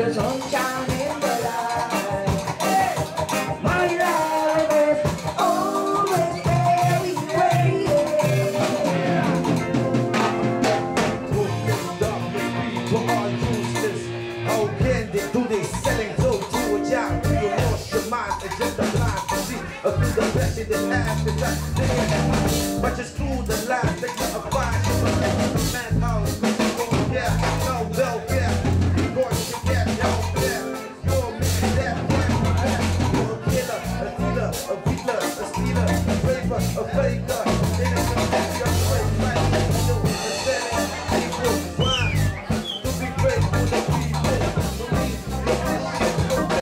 the sunshine in the light. My love is always very waiting. Broken darkness, people are useless. How can they do they selling dope to a job? You lost your mind and just a blind to see. Through the passion that has to touch. But just through the lies that you abide.